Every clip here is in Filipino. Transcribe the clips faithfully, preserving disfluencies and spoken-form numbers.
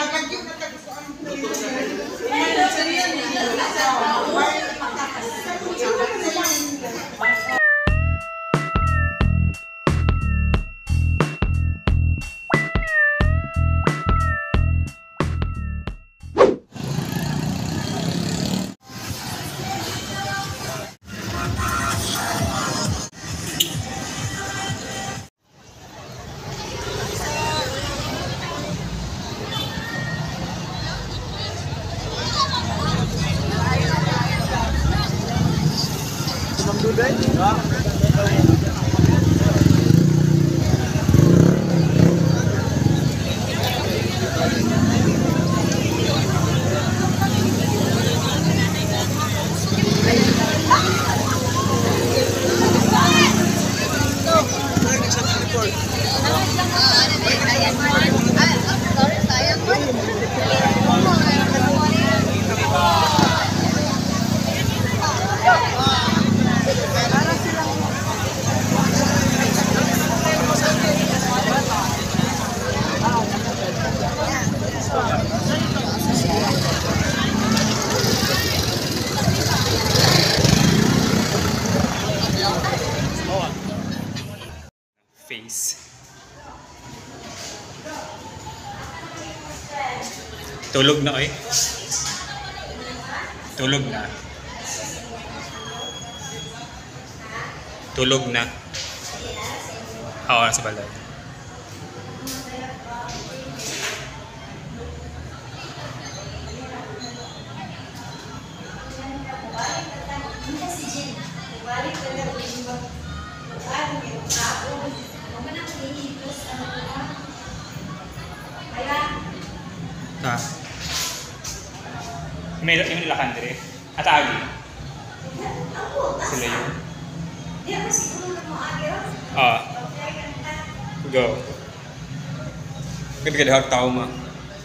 Face. Tulog na eh. Tulog na. Tulog na. Oo, nasa balay. Ha? May yung nilakan dire. At agi. Sila yun. Ah. Go. Ganda-ganda hak tao ma.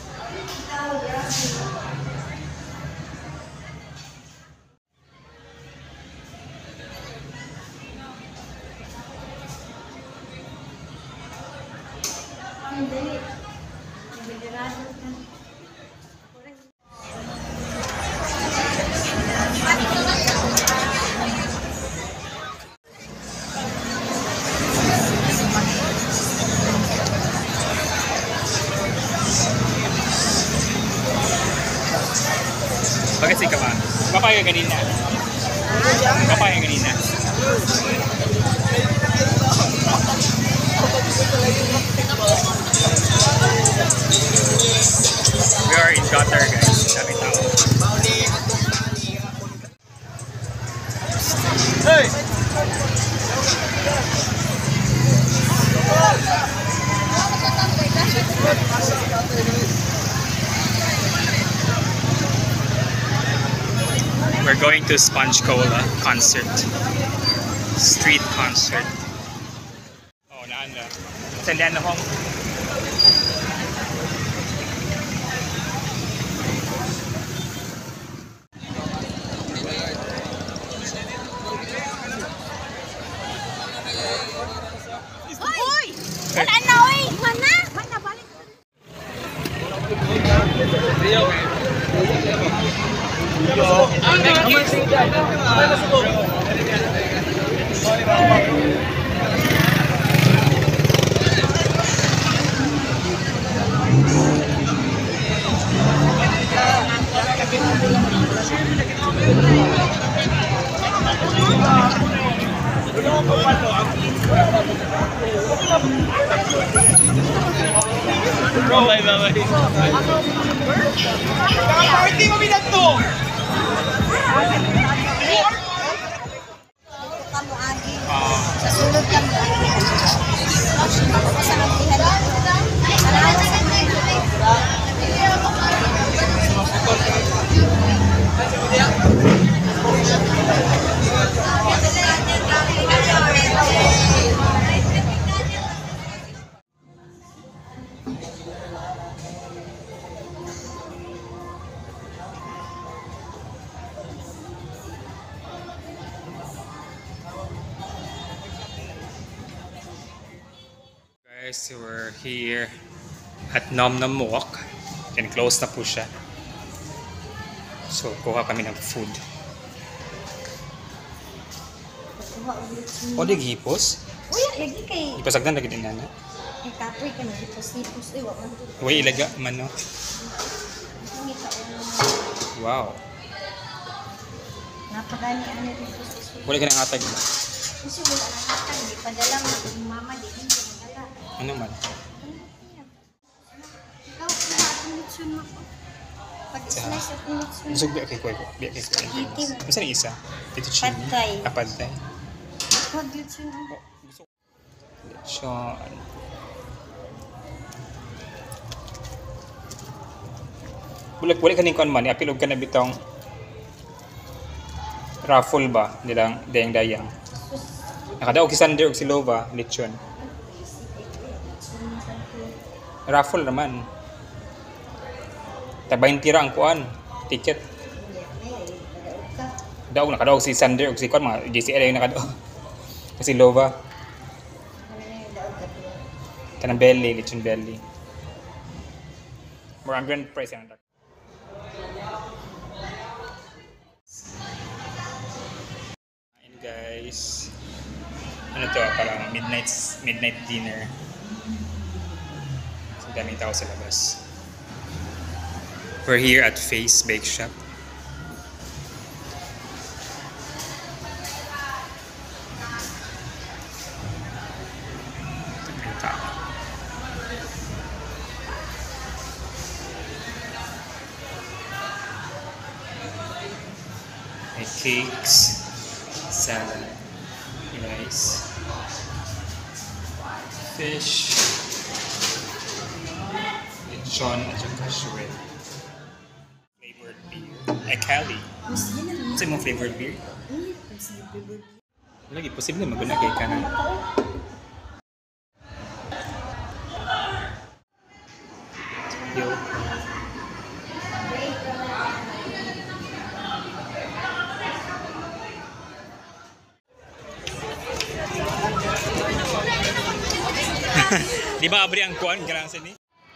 Bakit si Kama? Papaya kanina. Papaya kanina. We are in Qatar, guys. Sabi tao. Hey! We're going to Sponge Cola concert. Street concert. Oh, naan na. Sandian na hong. Hoy! Wala na, oy! Mana? Mana, balik. Bro, bye bye. Party mo binato. Kamu agi. Sa sulod lang. Sa Guys, we're here at Nom Nom Walk. Then close na po siya. So, kuha kami ng food. O, di gihipos? Uy, lagi kay... Ipasagdan lagi din na. Ay, kapoy ka na. Hipos-hipos. Ay, wak man to. Uy, ilaga man no. Hindi ka Wow. Napagani ano hipos-hipos. Wala ka nang atag. Kasi wala na hatag. Di padala mo. Yung mama, di hindi padala. Ano man? Ikaw, kung atong litsun mo ko. Pag-slice atong litsun. Busog biya kay Kuya ko. Biya kay Kuya. Spaghetti. Masa na isa? Ito chili. Pad thai. Ah, pad thai. Pag-litsun mo. Lechon. Bulag bulag kaning kon man, apilog ka na bitong raffle ba nilang dayang dayang. Nakadaog si Sander og si Lova, lechon. Raffle naman. Tabayin tira ang kuan, ticket. Daog nakadaog si Sander og si kon mga J C L yung nakadaog. Kasi Lova. Kanang belly, lechon belly. More ang grand prize yan. Ayun guys. Ano to? Parang midnight midnight dinner. So daming tao sa labas. We're here at Face Bake Shop. Daming tao. May cakes, salad, rice, fish, lechon at saka shrimp. Flavored beer. Ay, Cali. Saan mo flavored beer? Lagi, posible maguna kay ka na. Yo. Di ba abri ang kuan garang sini?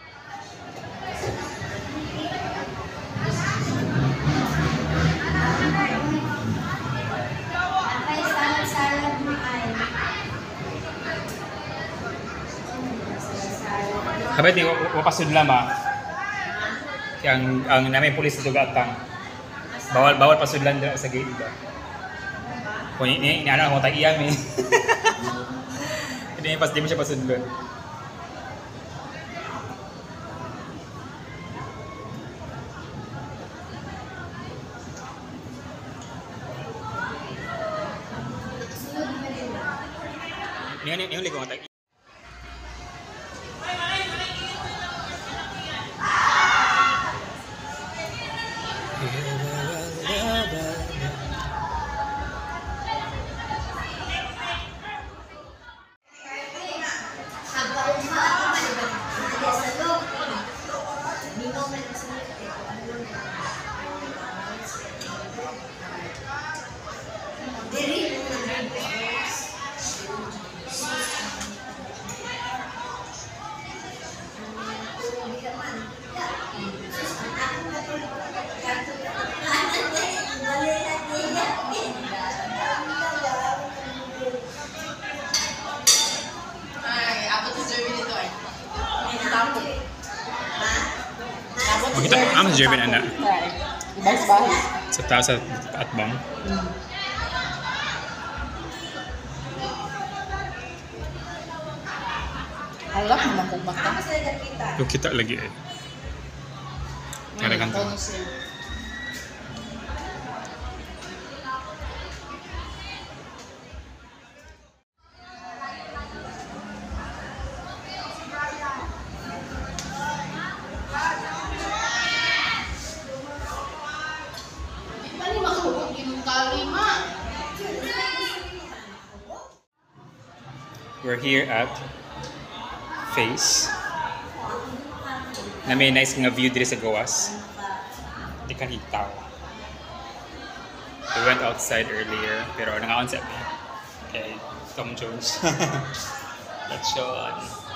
Ay, salad-salad mo ay. Habay di wapasud lama. Yang ang namay pulis dito gatang. Bawal bawal pasudlan dira sa gate ba. Kung ini ini anak mo tag iyam eh. Hindi pas di mo siya pasudlan. Ini ini ini ko tag. Makita ko ang Jervin anak. Ibang sa bahay. Sa taas sa atbang. Alak naman kung mata. Yung kita lagi eh. Karagan to. We're here at Face. Na may nice nga view dito sa gawas. Di kan hitaw. We went outside earlier, pero nanga-on set me. Okay, Tom Jones. Let's show on.